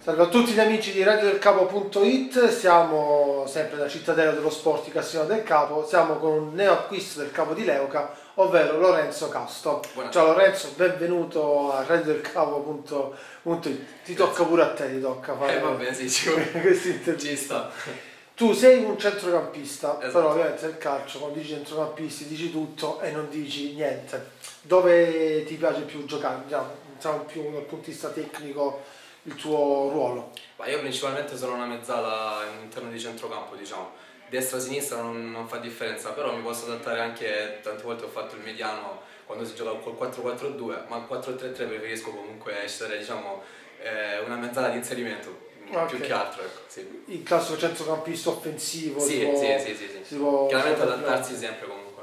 Salve a tutti gli amici di radiodelcapo.it, siamo sempre nella cittadella dello sport di Castiglione del Capo, siamo con un neoacquisto del capo di Leuca, ovvero Lorenzo Casto. Buonasera. Ciao Lorenzo, benvenuto a radiodelcapo.it. Ti tocca pure a te, ti tocca fare Vabbè, sì, questa intervista. ci sta. Tu sei un centrocampista, Esatto. però ovviamente nel calcio quando dici centrocampisti dici tutto e non dici niente. Dove ti piace più giocare? Diciamo più dal punto di vista tecnico il tuo ruolo? Ma io principalmente sono una mezzala all'interno di centrocampo, diciamo. Destra-sinistra non fa differenza, però mi posso adattare anche, tante volte ho fatto il mediano quando si gioca col 4-4-2, ma il 4-3-3 preferisco comunque essere, diciamo, una mezzala di inserimento, più che altro, ecco, sì. Il classico centrocampista offensivo. Sì. Chiaramente adattarsi sempre comunque,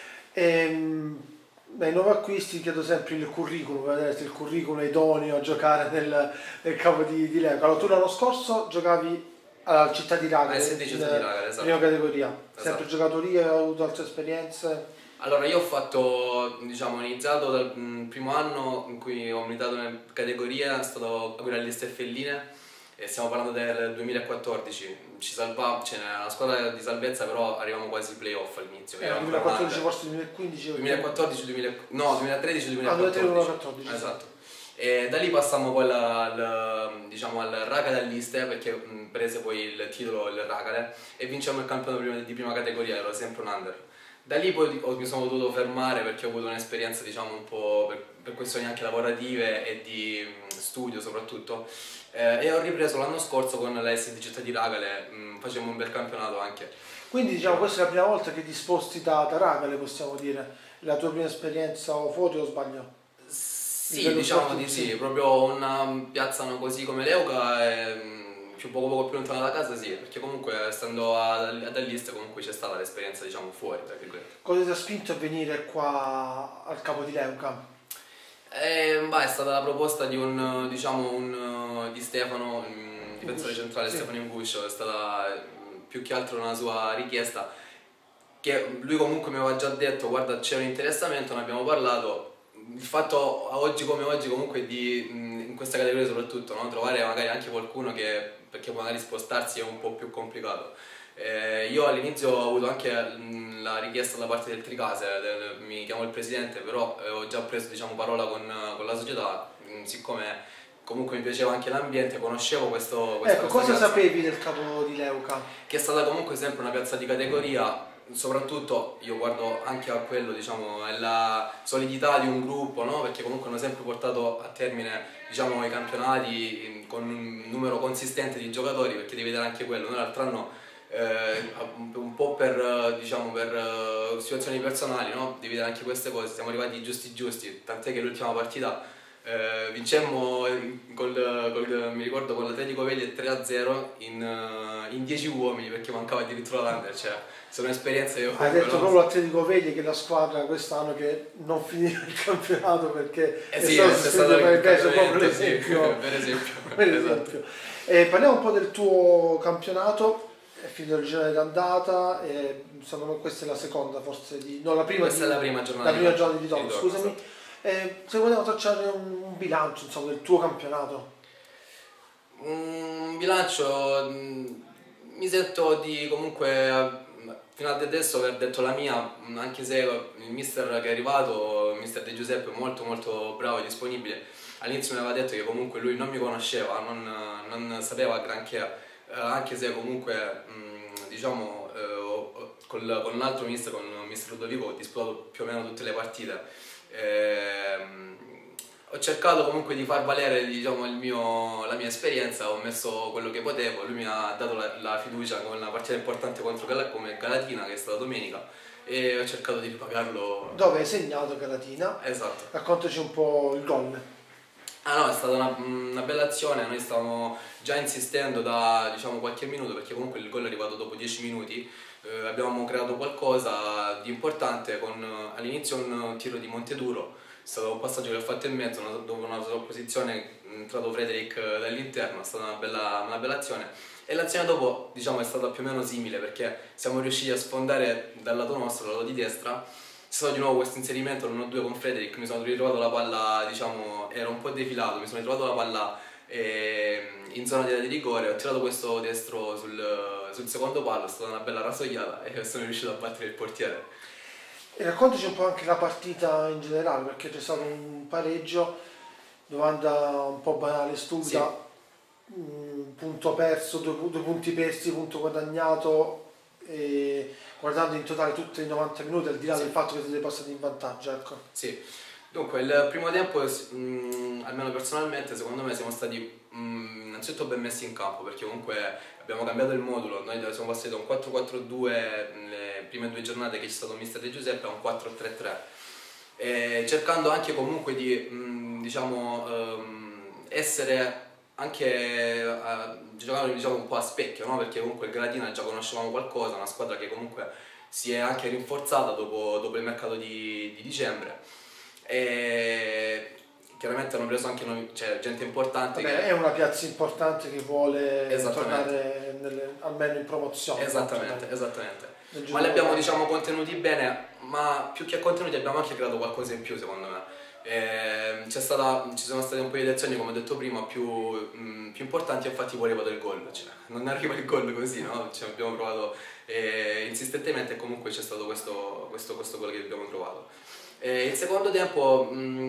no? Nei nuovi acquisti chiedo sempre il curriculum, per vedere se il curriculum è idoneo a giocare nel capo di Leuca. Allora, tu l'anno scorso giocavi alla Città di Ragare, Città di Ragare, esatto. Prima categoria. Esatto. Sempre giocato lì, hai avuto altre esperienze? Allora, io ho fatto, diciamo, ho iniziato dal primo anno in cui ho militato nella categoria, è stato a guidare le Staffelline e stiamo parlando del 2014. Nella squadra di salvezza però arrivavamo quasi ai playoff all'inizio. 2014 forse 2015? 2014, no, 2013 2014. 2014. Esatto. E da lì passammo poi diciamo, al Ragale all'Iste perché prese poi il titolo il Ragale e vincemmo il campionato di prima categoria, ero sempre un under. Da lì poi mi sono dovuto fermare perché ho avuto un'esperienza, diciamo, un po' per questioni anche lavorative e di studio soprattutto, e ho ripreso l'anno scorso con la SD Città di Ragale, facemmo un bel campionato anche. Quindi diciamo questa è la prima volta che ti sposti da Ragale, possiamo dire, la tua prima esperienza fuori o sbaglio? Sì, diciamo di sì, proprio una piazza così come Leuca è poco più lontana da casa, sì, perché comunque stando ad Alliste comunque c'è stata l'esperienza, diciamo, fuori, tra virgolette. Cosa ti ha spinto a venire qua al capo di Leuca? È stata la proposta di di Stefano, difensore centrale, sì. Stefano Imbuscio, è stata più che altro una sua richiesta, che lui comunque mi aveva già detto, guarda, c'è un interessamento, ne abbiamo parlato. Il fatto a oggi come oggi comunque in questa categoria soprattutto, no? Trovare magari anche qualcuno perché magari spostarsi è un po' più complicato. Io all'inizio ho avuto anche la richiesta da parte del Tricase, mi chiamo il presidente, però ho già preso, diciamo, parola con la società, siccome comunque mi piaceva anche l'ambiente, conoscevo questa cosa piazza, sapevi del capo di Leuca? che è stata comunque sempre una piazza di categoria. Soprattutto io guardo anche a quello, diciamo, è la solidità di un gruppo, no? Perché comunque hanno sempre portato a termine, diciamo, i campionati con un numero consistente di giocatori, perché devi vedere anche quello. Noi l'altro anno, un po' per situazioni personali, no? Devi vedere anche queste cose, siamo arrivati giusti, tant'è che l'ultima partita vincemmo mi ricordo con l'Atletico Veglie 3-0 in 10 uomini, perché mancava addirittura l'under, cioè sono esperienze che hai detto proprio l'Atletico Veglie, che è la squadra quest'anno che non finiva il campionato perché è stato per esempio. Esatto. Parliamo un po' del tuo campionato. È finito il girone d'andata, secondo me questa è la seconda, forse no, la prima. Questa è la prima giornata di ritorno, scusami. Se vogliamo tracciare un bilancio, insomma, del tuo campionato. Un bilancio, mi sento di comunque fino ad adesso aver detto la mia, anche se il mister che è arrivato, il mister De Giuseppe, molto bravo e disponibile. All'inizio mi aveva detto che comunque lui non mi conosceva, non sapeva granché, anche se comunque diciamo con un altro mister, con il mister Ludovico, ho disputato più o meno tutte le partite. Ho cercato comunque di far valere, diciamo, la mia esperienza, ho messo quello che potevo, lui mi ha dato la fiducia con una partita importante contro come Galatina, che è stata domenica, e ho cercato di ripagarlo. Dove hai segnato Galatina? Esatto. Raccontaci un po' il gol. No, è stata una bella azione, noi stavamo già insistendo da, diciamo, qualche minuto, perché comunque il gol è arrivato dopo 10 minuti, abbiamo creato qualcosa di importante con all'inizio un tiro di Monteduro, è stato un passaggio che ho fatto in mezzo, dopo una posizione è entrato Frederic dall'interno, è stata una bella azione. E l'azione dopo, diciamo, è stata più o meno simile, perché siamo riusciti a sfondare dal lato nostro, dal lato di destra. C'è stato di nuovo questo inserimento l'1-2 con Frederic, mi sono ritrovato la palla, diciamo, era un po' defilato, mi sono ritrovato la palla in zona di rigore, ho tirato questo destro sul secondo palo, è stata una bella rasoiata e sono riuscito a battere il portiere. E raccontaci un po' anche la partita in generale, perché c'è stato un pareggio, domanda un po' banale, stupida, punto perso, due punti persi, punto guadagnato, e guardando in totale tutti i 90 minuti, al di là del fatto che siete passati in vantaggio, ecco. Sì, dunque il primo tempo, almeno personalmente, secondo me siamo stati innanzitutto ben messi in campo, perché comunque abbiamo cambiato il modulo, noi siamo passati da un 4-4-2 nelle prime 2 giornate che c'è stato mister De Giuseppe a un 4-3-3, cercando anche comunque di essere anche giocare un po' a specchio, no? Perché comunque il Galatina già conoscevamo qualcosa, una squadra che comunque si è anche rinforzata dopo il mercato di dicembre. E chiaramente hanno preso anche gente importante. Vabbè, è una piazza importante che vuole tornare almeno in promozione. Esattamente. Ma li abbiamo contenuti bene, ma più che contenuti abbiamo anche creato qualcosa in più, secondo me. Ci sono state un paio di azioni, come ho detto prima, più importanti, infatti poi è arrivato il gol. Non arriva il gol così, no? Abbiamo provato insistentemente e comunque c'è stato questo gol che abbiamo trovato. Il secondo tempo,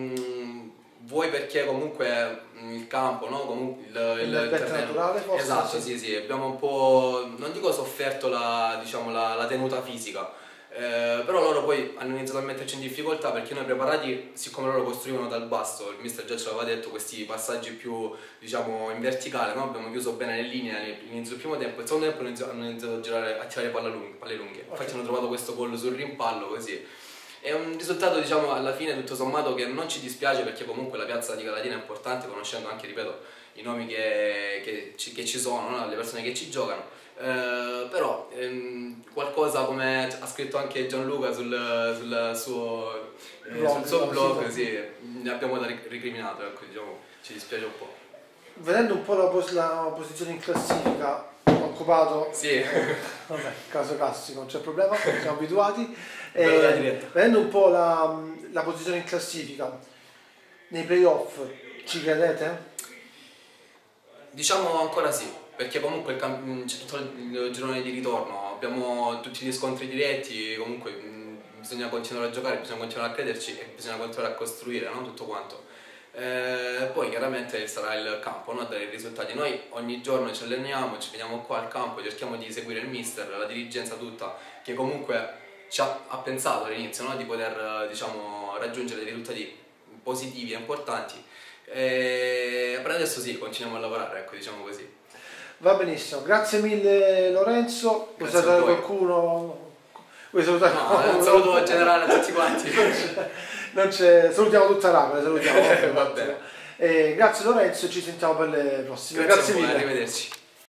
vuoi perché comunque il campo, no? Comunque il terreno naturale forse? Esatto, sì, abbiamo un po', non dico sofferto la tenuta fisica, però loro poi hanno iniziato a metterci in difficoltà perché noi preparati, siccome loro costruivano dal basso, il mister già ce l'aveva detto, questi passaggi più in verticale, no? Abbiamo chiuso bene le linee all'inizio del primo tempo, il secondo tempo hanno iniziato a tirare palle lunghe, infatti hanno trovato questo gol sul rimpallo così. È un risultato alla fine tutto sommato che non ci dispiace, perché comunque la piazza di Galatina è importante, conoscendo anche, ripeto, i nomi che ci sono, no? Le persone che ci giocano, però qualcosa, come ha scritto anche Gianluca sul suo blog, sì, ne abbiamo ricriminato, ecco, ci dispiace un po'. Vedendo un po' la posizione in classifica, occupato, sì. Vabbè, caso classico, non c'è problema, siamo abituati. Vedendo un po' la posizione in classifica, nei playoff ci credete? Diciamo ancora sì, perché comunque c'è tutto il girone di ritorno, abbiamo tutti gli scontri diretti, comunque bisogna continuare a giocare, bisogna continuare a crederci e bisogna continuare a costruire, no? Tutto quanto. Poi chiaramente sarà il campo, no? A dare i risultati. Noi ogni giorno ci alleniamo, ci vediamo qua al campo, cerchiamo di seguire il mister, la dirigenza tutta, che comunque ha pensato all'inizio, no? Di poter raggiungere dei risultati positivi e importanti. Per adesso sì, continuiamo a lavorare, ecco, diciamo così. Va benissimo, grazie mille Lorenzo. Vuoi salutare qualcuno? Vuoi salutare? No, un saluto generale a tutti quanti. Salutiamo tutta Rapoli, salutiamo. Va bene. Grazie Lorenzo, ci sentiamo per le prossime. Grazie mille. Arrivederci.